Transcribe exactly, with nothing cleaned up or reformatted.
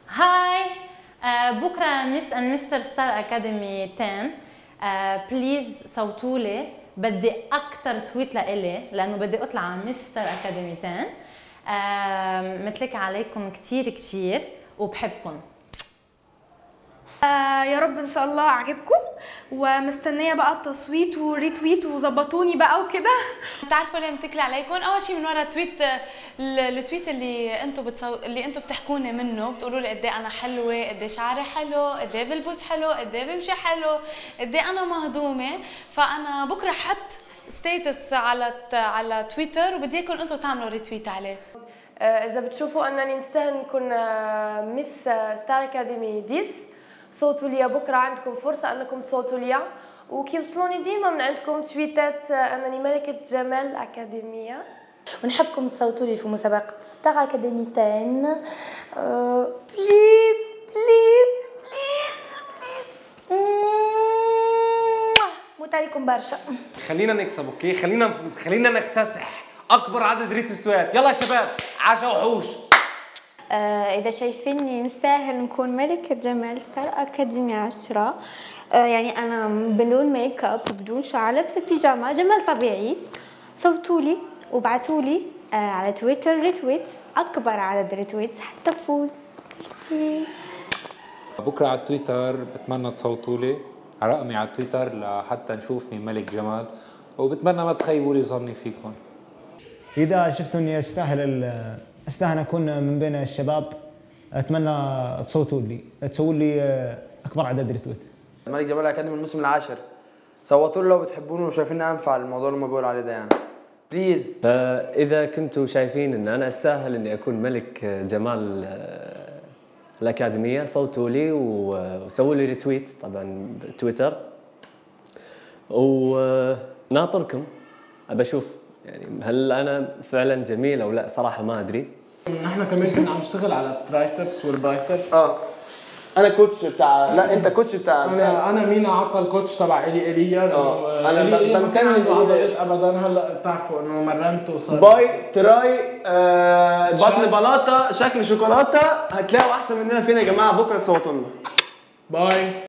هاي آه بكره مس اند مستر ستار اكاديمي عشرة. آه بليز صوتولي، بدي اكثر تويت لإلي لانه بدي اطلع على مستر اكاديمي عشرة. آه مثلك عليكم كثير كثير وبحبكم. آه يا رب ان شاء الله عجبكم، ومستنيه بقى التصويت وريتويت وظبطوني بقى وكده. بتعرفوا ليه متكله عليكم؟ اول شيء من ورا تويت التويت اللي انتم بتصو... اللي انتم بتحكوني منه، بتقولوا لي قد ايه انا حلوه، قد ايه شعري حلو، قد ايه بلبس حلو، قد ايه بمشي حلو، قد ايه انا مهضومه. فانا بكره حط ستيتس على على تويتر وبدي اياكم انتم تعملوا ريتويت عليه. إذا بتشوفوا أنني نستاهل نكون مس ستار أكاديمي عشرة، صوتوا لي بكرة. عندكم فرصة أنكم تصوتوا لي وكيوصلوني ديما من عندكم تويتات أنني ملكة جمال أكاديمية. ونحبكم تصوتوا لي في مسابقة ستار أكاديمي عشرة. أه بليز بليز بليز بليز موت عليكم برشا. خلينا نكسب، اوكي؟ خلينا خلينا نكتسح اكبر عدد ريتويتات. يلا يا شباب، عاشا وحوش. آه إذا شايفيني نستاهل نكون ملكة جمال ستار أكاديمي عشرة، آه يعني أنا بدون ميك اب بدون شعر لابسة بيجاما جمال طبيعي، صوتولي وابعتولي آه على تويتر ريتويت، أكبر عدد ريتويت حتى أفوز. بكرة على تويتر بتمنى تصوتولي على رقمي على تويتر لحتى نشوف مين ملك جمال، وبتمنى ما تخيبوا لي ظني فيكم. إذا شفتوا إني أستاهل أستاهل أكون من بين الشباب، أتمنى تصوتوا لي، تسووا لي أكبر عدد ريتويت. ملك جمال أكاديمي الموسم العاشر، صوتوا له لو بتحبونه وشايفين أنفع الموضوع اللي ما بقول عليه ده يعني. بليز. فإذا كنتوا شايفين إن أنا أستاهل إني أكون ملك جمال الأكاديمية، صوتوا لي وسووا لي ريتويت طبعا بتويتر، وناطركم أبى أشوف يعني هل انا فعلا جميل او لا. صراحه ما ادري. احنا كمان كنا عم نشتغل على الترايسبس والبايسبس. اه انا كوتش بتاع، لا انت كوتش بتاع. انا انا مينا عطى الكوتش تبع الي ايليا، اه انا بمتن عنده عضلات ابدا. هلا بتعرفوا انه مرنته وصار باي تراي آه بطن بلاطه شكل شوكولاته. هتلاقوا احسن مننا فين يا جماعه؟ بكره تصوتوا لنا. باي.